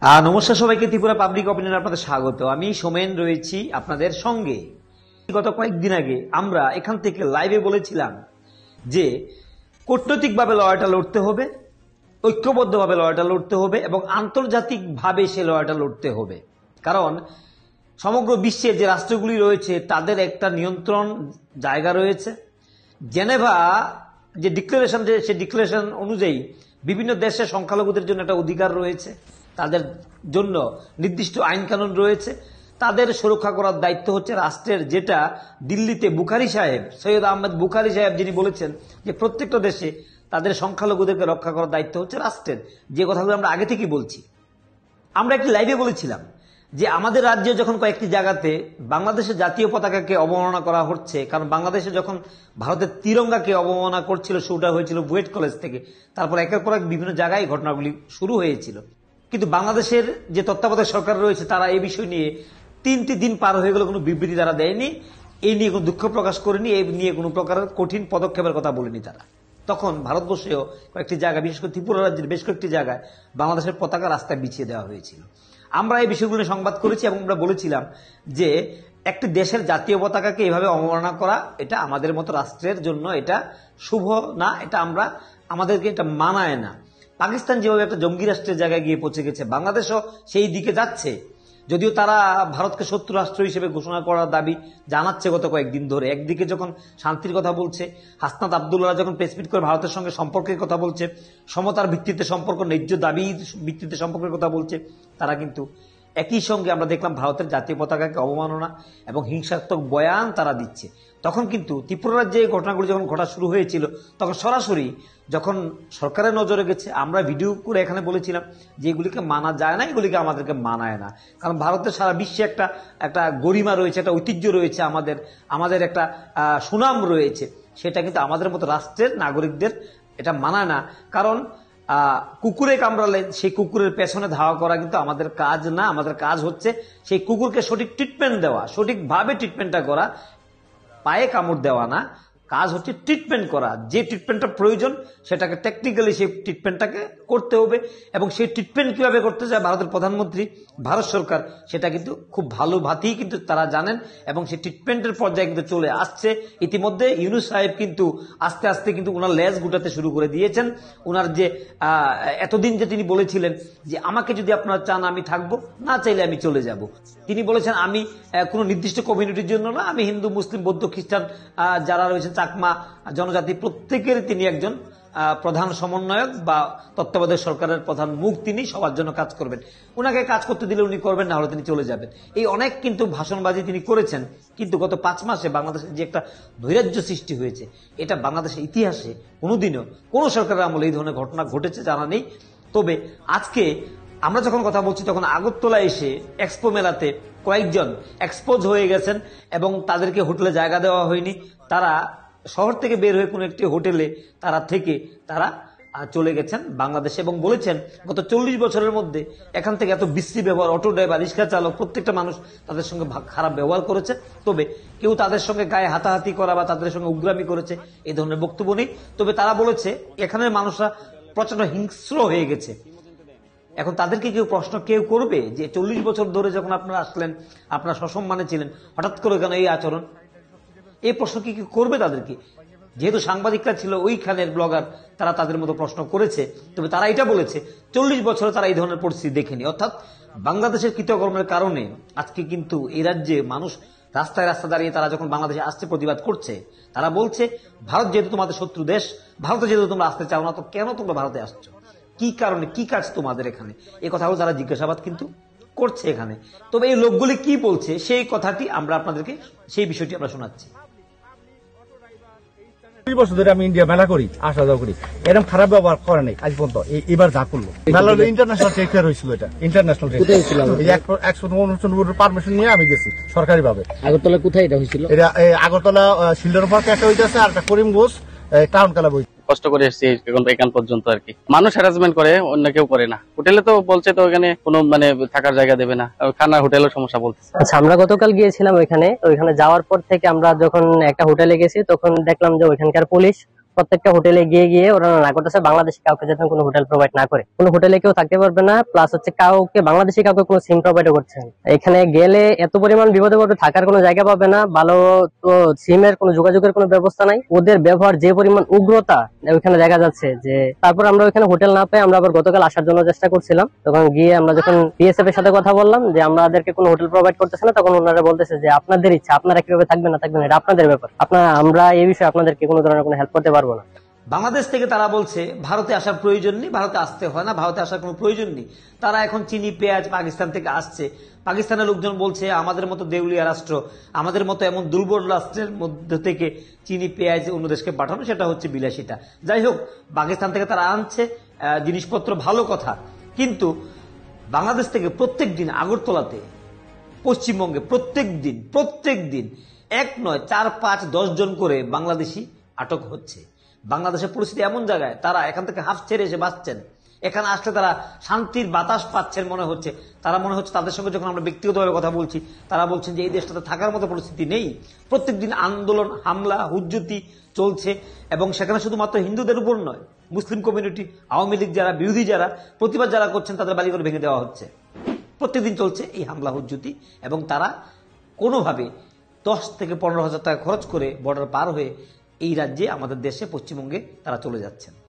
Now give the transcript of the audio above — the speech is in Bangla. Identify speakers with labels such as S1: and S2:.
S1: নমস্কার সবাইকে, ত্রিপুরা পাবলিক অপিনিয়ন আপনাদের স্বাগত। আমি সোমেন রয়েছি আপনাদের সঙ্গে। গত কয়েকদিন আগে আমরা এখান থেকে লাইভে বলেছিলাম যে কূটনৈতিকভাবে লড়াইটা লড়তে হবে, ঐক্যবদ্ধভাবে লড়াইটা লড়তে হবে এবং আন্তর্জাতিকভাবে সে লড়াইটা লড়তে হবে। কারণ সমগ্র বিশ্বের যে রাষ্ট্রগুলি রয়েছে তাদের একটা নিয়ন্ত্রণ জায়গা রয়েছে। জেনেভা যে ডিক্লারেশন, সে ডিক্লারেশন অনুযায়ী বিভিন্ন দেশের সংখ্যালঘুদের জন্য একটা অধিকার রয়েছে, তাদের জন্য নির্দিষ্ট আইন কানুন রয়েছে, তাদের সুরক্ষা করার দায়িত্ব হচ্ছে রাষ্ট্রের। যেটা দিল্লিতে বুখারী সাহেব, সৈয়দ আহমেদ বুখারী সাহেব যিনি বলেছেন যে প্রত্যেকটা দেশে তাদের সংখ্যালঘুদেরকে রক্ষা করার দায়িত্ব হচ্ছে রাষ্ট্রের, যে কথাগুলো আমরা আগে থেকেই বলছি। আমরা একটি লাইভে বলেছিলাম যে আমাদের রাজ্যে যখন কয়েকটি জায়গাতে বাংলাদেশের জাতীয় পতাকাকে অবমাননা করা হচ্ছে, কারণ বাংলাদেশে যখন ভারতের তিরঙ্গাকে অবমাননা করছিল, শুরুটা হয়েছিল বুয়েট কলেজ থেকে, তারপর একের পর এক বিভিন্ন জায়গায় ঘটনাগুলি শুরু হয়েছিল। কিন্তু বাংলাদেশের যে তত্ত্বাবধায়ক সরকার রয়েছে তারা এই বিষয় নিয়ে 3টি দিন পার হয়ে গেল, কোনো বিবৃতি তারা দেয়নি, এই নিয়ে কোনো দুঃখ প্রকাশ করেনি, এই নিয়ে কোনো প্রকারের কঠিন পদক্ষেপের কথা বলেনি তারা। তখন ভারতবর্ষেও কয়েকটি জায়গায়, বিশেষ করে ত্রিপুরা রাজ্যের বেশ কয়েকটি জায়গায় বাংলাদেশের পতাকা রাস্তায় বিছিয়ে দেওয়া হয়েছিল। আমরা এই বিষয়গুলো নিয়ে সংবাদ করেছি এবং আমরা বলেছিলাম যে একটি দেশের জাতীয় পতাকাকে এভাবে অবমাননা করা, এটা আমাদের মতো রাষ্ট্রের জন্য এটা শুভ না, এটা আমাদেরকে এটা মানায় না। পাকিস্তান যেভাবে একটা জঙ্গি রাষ্ট্রের জায়গায় গিয়ে পৌঁছে গেছে, বাংলাদেশও সেই দিকে যাচ্ছে। যদিও তারা ভারতকে শত্রু রাষ্ট্র হিসেবে ঘোষণা করার দাবি জানাচ্ছে গত কয়েকদিন ধরে। একদিকে যখন শান্তির কথা বলছে, হাসনাত আবদুল্লাহ যখন প্রেসমিট করে ভারতের সঙ্গে সম্পর্কের কথা বলছে, সমতার ভিত্তিতে সম্পর্ক, ন্যায্য দাবির ভিত্তিতে সম্পর্কের কথা বলছে, তারা কিন্তু একই সঙ্গে আমরা দেখলাম ভারতের জাতীয় পতাকাকে অবমাননা এবং হিংসাত্মক বয়ান তারা দিচ্ছে। তখন কিন্তু ত্রিপুরা রাজ্যে এই ঘটনাগুলি যখন ঘটা শুরু হয়েছিল, তখন সরাসরি যখন সরকারের নজরে গেছে, আমরা ভিডিও করে এখানে বলেছিলাম যে এগুলিকে মানা যায় না, এগুলিকে আমাদেরকে মানায় না। কারণ ভারতের সারা বিশ্বে একটা গরিমা রয়েছে, একটা ঐতিহ্য রয়েছে, আমাদের একটা সুনাম রয়েছে, সেটা কিন্তু আমাদের মতো রাষ্ট্রের নাগরিকদের এটা মানায় না। কারণ কুকুরে কামড়ালে সেই কুকুরের পেছনে ধাওয়া করা কিন্তু আমাদের কাজ না। আমাদের কাজ হচ্ছে সেই কুকুরকে সঠিক ট্রিটমেন্ট দেওয়া, সঠিকভাবে ট্রিটমেন্টটা করা, পায়ে কামড় দেওয়া না। কাজ হচ্ছে ট্রিটমেন্ট করা, যে ট্রিটমেন্টটা প্রয়োজন সেটাকে টেকনিক্যালি সেই ট্রিটমেন্টটাকে করতে হবে। এবং সেই ট্রিটমেন্ট কিভাবে করতে চায় ভারতের প্রধানমন্ত্রী, ভারত সরকার, সেটা কিন্তু খুব ভালো ভাতেই কিন্তু তারা জানেন এবং সেই ট্রিটমেন্টের পর্যায়ে কিন্তু চলে আসছে। ইতিমধ্যে ইউনূস সাহেব কিন্তু আস্তে আস্তে কিন্তু ওনার লেজ গুটাতে শুরু করে দিয়েছেন। ওনার যে এতদিন যে তিনি বলেছিলেন যে আমাকে যদি আপনারা চান আমি থাকবো, না চাইলে আমি চলে যাব, তিনি বলেছেন আমি কোনো নির্দিষ্ট কমিউনিটির জন্য না, আমি হিন্দু, মুসলিম, বৌদ্ধ, খ্রিস্টান যারা রয়েছেন, চাকমা জনজাতি, প্রত্যেকের তিনি একজন প্রধান সমন্বয়ক বা তত্ত্বাবধায়ক সরকারের প্রধান মুখ, তিনি সবার জন্য কাজ করবেন। ওনাকে কাজ করতে দিলে উনি করবেন, না হলে তিনি চলে যাবেন। এই অনেক কিন্তু ভাষণবাজি তিনি করেছেন। কিন্তু গত 5 মাসে বাংলাদেশের যে একটা নৈরাজ্য সৃষ্টি হয়েছে, এটা বাংলাদেশের ইতিহাসে কোনোদিনও কোনো সরকারের আমলে এই ধরনের ঘটনা ঘটেছে জানা নেই। তবে আজকে আমরা যখন কথা বলছি তখন আগরতলা এসে এক্সপো মেলাতে কয়েকজন এক্সপোজ হয়ে গেছেন এবং তাদেরকে হোটেলে জায়গা দেওয়া হয়নি। তারা শহর থেকে বের হয়ে কোনো একটি হোটেলে তারা চলে গেছেন বাংলাদেশে এবং বলেছেন গত 40 বছরের মধ্যে এখান থেকে এত বিশ্রী ব্যবহার, অটো ড্রাইভার, রিক্সা চালক, প্রত্যেকটা মানুষ তাদের সঙ্গে খারাপ ব্যবহার করেছে। তবে কেউ তাদের সঙ্গে গায়ে হাতাহাতি করা বা তাদের সঙ্গে উগ্রামি করেছে এই ধরনের বক্তব্য নেই। তবে তারা বলেছে এখানের মানুষরা প্রচন্ড হিংস্র হয়ে গেছে। এখন তাদেরকে কেউ করবে যে 40 বছর ধরে যখন আপনারা আসলেন, আপনারা সসম্মানে ছিলেন, হঠাৎ করে কেন এই আচরণ? এই প্রশ্ন কি করবে তাদেরকে? যেহেতু সাংবাদিকরা ছিল ওইখানের ব্লগার, তারা তাদের মতো প্রশ্ন করেছে। তবে তারা এটা বলেছে 40 বছরে তারা এই ধরনের পরিস্থিতি দেখেনি। অর্থাৎ বাংলাদেশের কৃতকর্মের কারণে আজকে কিন্তু এই রাজ্যে মানুষ রাস্তায় দাঁড়িয়ে তারা যখন বাংলাদেশে আসছে প্রতিবাদ করছে, তারা বলছে ভারত যেহেতু তোমাদের শত্রু দেশ, ভারতে যেহেতু তোমরা আসতে চাও না, তো কেন তোমরা ভারতে আসছো, কি কারণে, কি কাজ তোমাদের এখানে, এই কথাগুলো তারা জিজ্ঞাসাবাদ কিন্তু করছে এখানে। তবে এই লোকগুলি কি বলছে সেই কথাটি আমরা আপনাদেরকে, সেই বিষয়টি আমরা শোনাচ্ছি।
S2: 20 বছর ধরে আমি ইন্ডিয়া মেলা করি, আসা যাওয়া করি, এরকম খারাপ ব্যবহার করে নাই আজ পর্যন্ত। এবার যা করলো মেলা ইন্টারন্যাশনাল ট্রেড ফেয়ার হয়েছিল, এটা ইন্টারন্যাশনাল পারমিশন নিয়ে আমি গেছি সরকারি ভাবে।
S3: আগরতলা কোথায় এটা হয়েছিল?
S2: এটা আগরতলা শিলডার পার্কে একটা হইতেছে, আর একটা করিমগঞ্জ টাউন ক্লাব হইছে।
S3: কষ্ট করে এসেছি এখান পর্যন্ত আর কি। মানুষ হ্যারাসমেন্ট করে, অন্য কেউ করে না। হোটেলে তো বলছে তো ওখানে কোনো থাকার জায়গা দেবে না, খানা হোটেলের সমস্যা বলছে।
S4: আচ্ছা, আমরা গতকাল গিয়েছিলাম ওইখানে যাওয়ার পর থেকে আমরা যখন একটা হোটেলে গেছি তখন দেখলাম যে ওইখানকার পুলিশ প্রত্যেকটা হোটেলে গিয়ে গিয়ে ওরা না করতেছে বাংলাদেশি কাউকে যাতে কোনো হোটেল প্রোভাইড না করে, কোনো হোটেলে কেউ থাকতে পারবে না, প্লাস হচ্ছে কাউকে বাংলাদেশি কাউকে কোনো সিম প্রোভাইড করছে না। এখানে গেলে এত পরিমাণ বিপদে পড়বে, থাকার কোনো জায়গা পাবে না, ভালো তো সিমের কোনো যোগাযোগের কোনো ব্যবস্থা নাই। ওদের ব্যবহার যে পরিমাণ উগ্রতা ওইখানে দেখা যাচ্ছে যে, তারপর আমরা ওইখানে হোটেল না পেয়ে আমরা আবার গতকাল আসার জন্য চেষ্টা করছিলাম। তখন গিয়ে আমরা যখন বিএসএফ এর সাথে কথা বললাম যে আমাদেরকে কোনো হোটেল প্রোভাইড করতেছে না, তখন ওনারা বলতেছে যে আপনাদের ইচ্ছা, আপনারা কিভাবে থাকবেন না থাকবেন এটা আপনাদের ব্যাপার, আমরা এই বিষয়ে আপনাদেরকে কোনো ধরনের কোনো হেল্প করতে পারবো না।
S1: বাংলাদেশ থেকে তারা বলছে ভারতে আসার প্রয়োজন নেই, ভারতে আসতে হয় না, ভারতে আসার কোনো প্রয়োজন নেই। তারা এখন চিনি পেঁয়াজ পাকিস্তান থেকে আসছে। পাকিস্তানের লোকজন বলছে আমাদের মতো দেউলিয়া রাষ্ট্র, আমাদের মতো এমন দুর্বল রাষ্ট্রের মধ্যে থেকে চিনি পেঁয়াজ অন্য দেশকে পাঠানো, সেটা হচ্ছে বিলাসিতা। যাই হোক, পাকিস্তান থেকে তারা আনছে জিনিসপত্র, ভালো কথা। কিন্তু বাংলাদেশ থেকে প্রত্যেক দিন আগরতলাতে, পশ্চিমবঙ্গে প্রত্যেক দিন 1 নয় 4, 5, 10 জন করে বাংলাদেশি আটক হচ্ছে। বাংলাদেশের পরিস্থিতি এমন জায়গায়, তারা এখান থেকে হাফ ছেড়ে এসে বাঁচছেন। এখানে আসলে তারা শান্তির বাতাস পাচ্ছেন মনে হচ্ছে। তারা মনে হচ্ছে, তাদের সঙ্গে যখন আমরা ব্যক্তিগতভাবে কথা বলছি, তারা বলছেন যে এই দেশটাতে থাকার মতো পরিস্থিতি নেই। প্রত্যেকদিন আন্দোলন, হামলা, হুজ্জতি চলছে, এবং সেখানে শুধুমাত্র হিন্দুদের উপর নয়, মুসলিম কমিউনিটি, আওয়ামী লীগ যারা, বিরোধী যারা, প্রতিবাদ যারা করছেন, তাদের বাড়িঘর ভেঙে দেওয়া হচ্ছে। প্রত্যেকদিন চলছে এই হামলা হুজ্জতি, এবং তারা কোনোভাবে 10 থেকে 15 হাজার টাকা খরচ করে বর্ডার পার হয়ে এই রাজ্যে, আমাদের দেশে, পশ্চিমবঙ্গে তারা চলে যাচ্ছেন।